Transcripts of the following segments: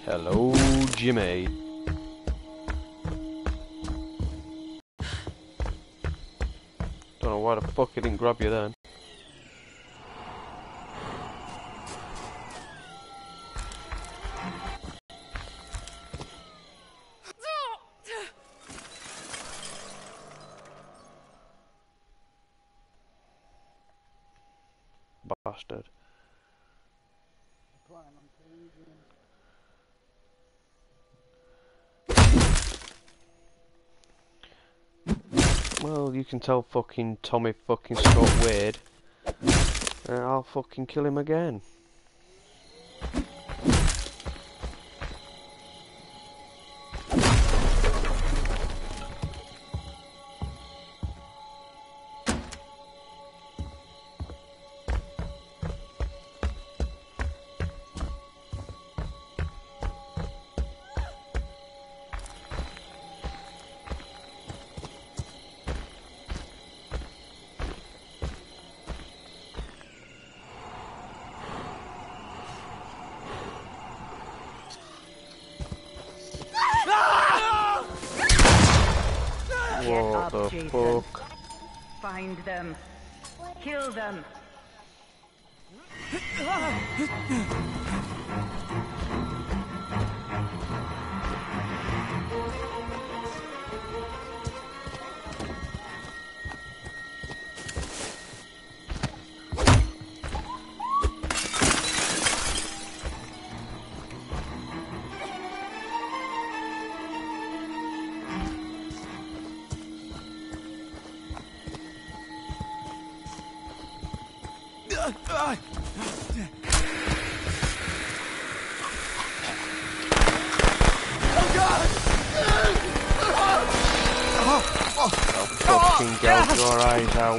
Hello, Jimmy. Don't know why the fuck it didn't grab you then. Bastard. Well, you can tell fucking Tommy fucking Scott Wade. I'll fucking kill him again. What the fuck? Find them. Kill them. Fucking gouge your eyes out.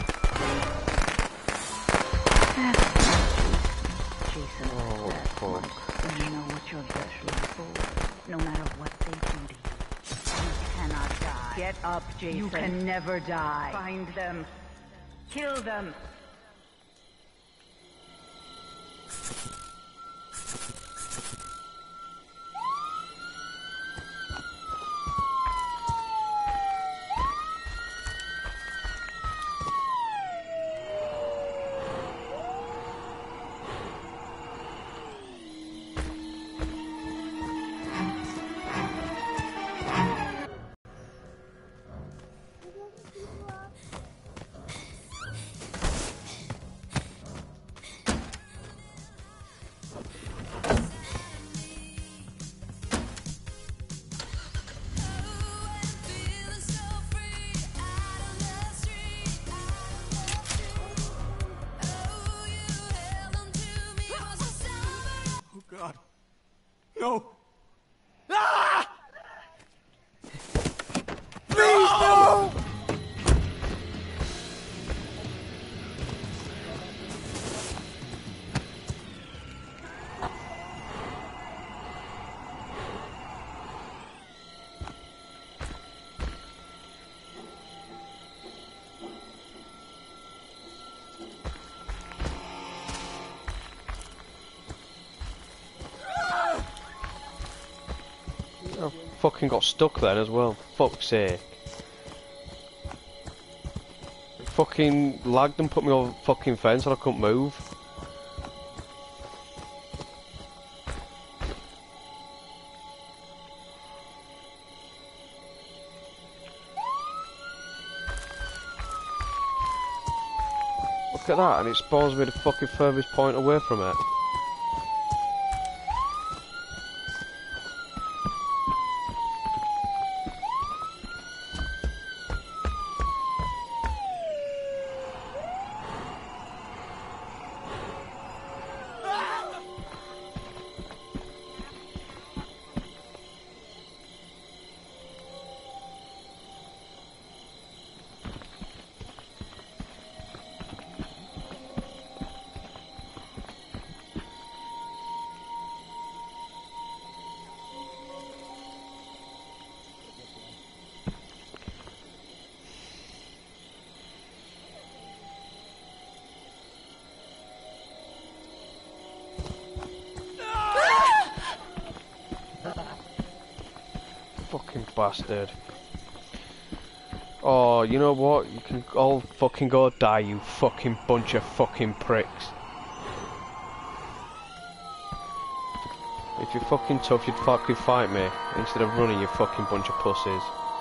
Jason, Oh, fuck. you know what you're virtually for. No matter what they do to you, you cannot die. Get up, Jason. You can never die. Find them. Kill them. God. No. Ah! Please, no! I fucking got stuck then as well. Fuck's sake. Fucking lagged and put me over the fucking fence and I couldn't move. Look at that, and it spawns me the fucking furthest point away from it. bastard. Oh, you know what? You can all fucking go die, you fucking bunch of fucking pricks. If you're fucking tough, you'd fucking fight me, instead of running, you fucking bunch of pussies.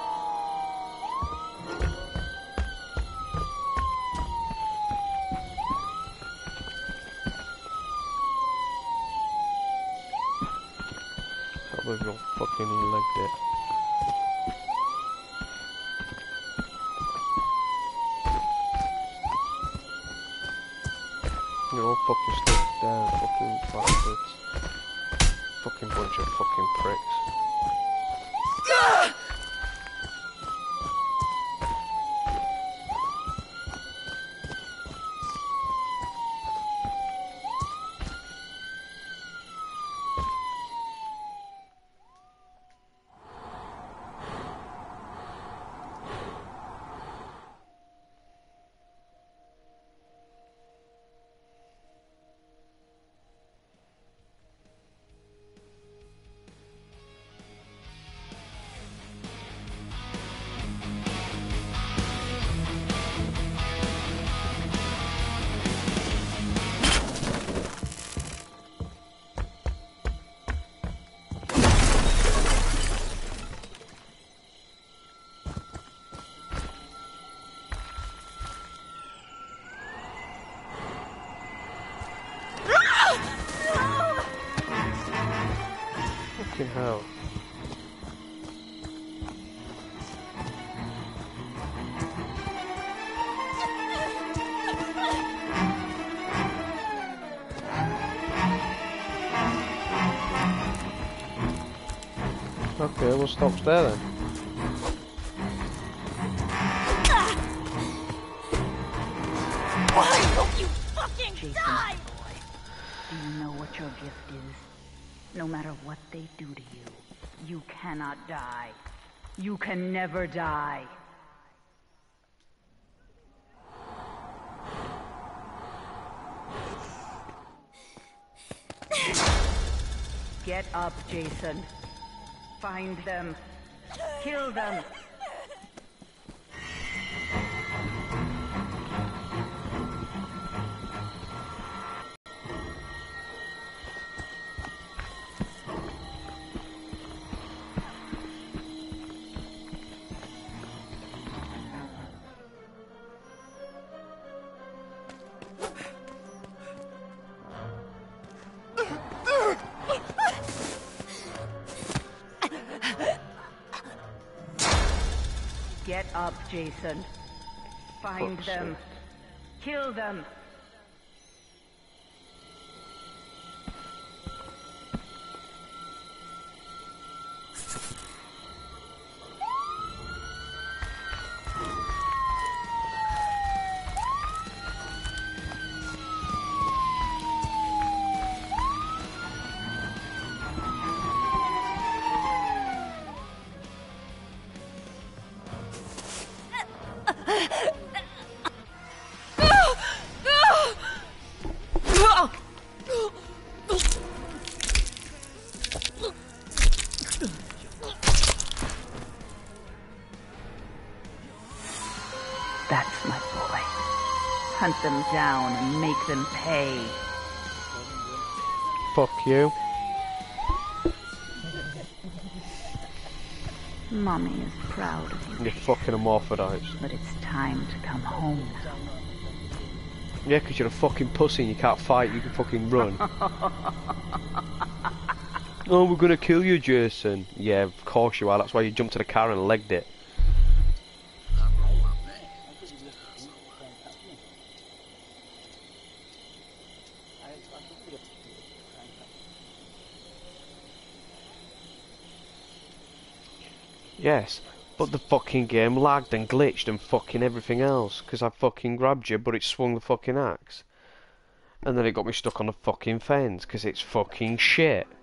Can't believe you all fucking legged it. You're all fucking stuck down, fucking bastards. Fucking bunch of fucking pricks. Fucking hell. Okay, we'll stop there then. I hope you fucking die! Boy, do you know what your gift is? No matter what they do to you, you cannot die. You can never die. Get up, Jason. Find them. Kill them. Get up, Jason. Find Fuck's them. Kill them. That's my boy. Hunt them down and make them pay. Fuck you. Mommy is proud of you, You're fucking hermaphrodites. but it's time to come home now. Yeah, 'cause you're a fucking pussy and you can't fight, you can fucking run. Oh, we're gonna kill you, Jason. Yeah, of course you are, that's why you jumped to the car and legged it. Yes, but the fucking game lagged and glitched and fucking everything else, 'cause I fucking grabbed you, but it swung the fucking axe. And then it got me stuck on the fucking fence, 'cause it's fucking shit.